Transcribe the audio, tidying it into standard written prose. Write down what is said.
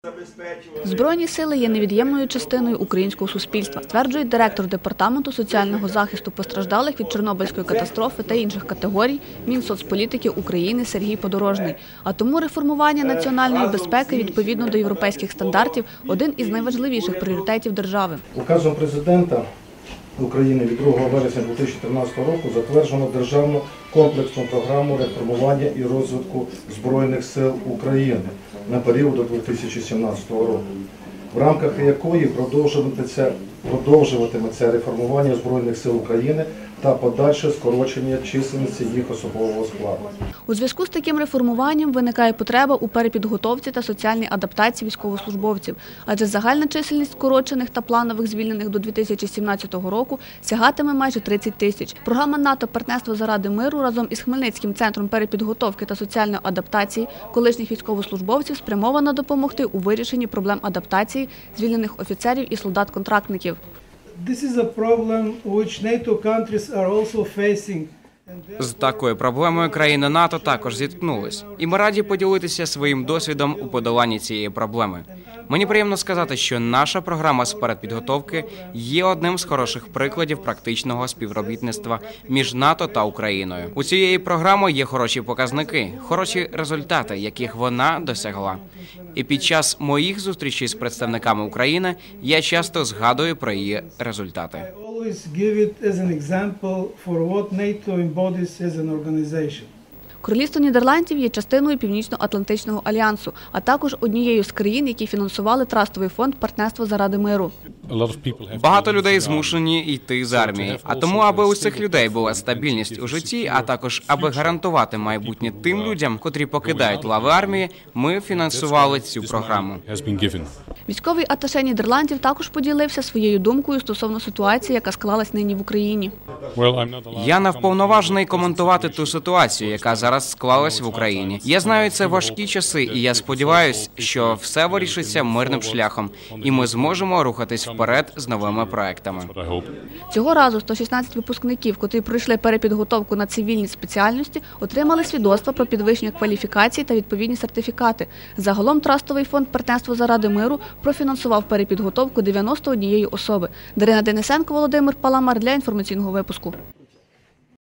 Збройні сили є невід'ємною частиною українського суспільства, стверджує директор Департаменту соціального захисту постраждалих від Чорнобильської катастрофи та інших категорій Мінсоцполітики України Сергій Подорожний. А тому реформування національної безпеки відповідно до європейських стандартів – один із найважливіших пріоритетів держави. Указом президента України від 2 вересня 2013 року затверджено державну комплексну програму реформування і розвитку Збройних сил України на період до 2017 року, в рамках якої продовжуватиметься реформування Збройних сил України та подальше скорочення чисельності їх особового складу. У зв'язку з таким реформуванням виникає потреба у перепідготовці та соціальній адаптації військовослужбовців, адже загальна чисельність скорочених та планових звільнених до 2017 року сягатиме майже 30 тисяч. Програма НАТО «Партнерство заради миру» разом із Хмельницьким центром перепідготовки та соціальної адаптації колишніх військовослужбовців спрямована допомогти у вирішенні проблем адаптації звільнених офіцерів і солдат-контрактників. З такою проблемою країни НАТО також зіткнулись. І ми раді поділитися своїм досвідом у подоланні цієї проблеми. Мені приємно сказати, що наша програма з передпідготовки є одним з хороших прикладів практичного співробітництва між НАТО та Україною. У цієї програми є хороші показники, хороші результати, яких вона досягла. І під час моїх зустрічей з представниками України я часто згадую про її результати. Королівство Нідерландів є частиною Північно-Атлантичного альянсу, а також однією з країн, які фінансували трастовий фонд «Партнерство заради миру». Багато людей змушені йти з армії. А тому, аби у цих людей була стабільність у житті, а також аби гарантувати майбутнє тим людям, котрі покидають лави армії, ми фінансували цю програму. Військовий аташе Нідерландів також поділився своєю думкою стосовно ситуації, яка склалась нині в Україні. Я не вповноважений коментувати ту ситуацію, яка зараз склалась в Україні. Я знаю, це важкі часи, і я сподіваюся, що все вирішиться мирним шляхом, і ми зможемо рухатись вперед з новими проектами. Цього разу 116 випускників, котрі пройшли перепідготовку на цивільні спеціальності, отримали свідоцтва про підвищення кваліфікації та відповідні сертифікати. Загалом трастовий фонд «Партнерство заради миру» профінансував перепідготовку 91 особи. Дарина Денисенко, Володимир Паламар для інформаційного випуску.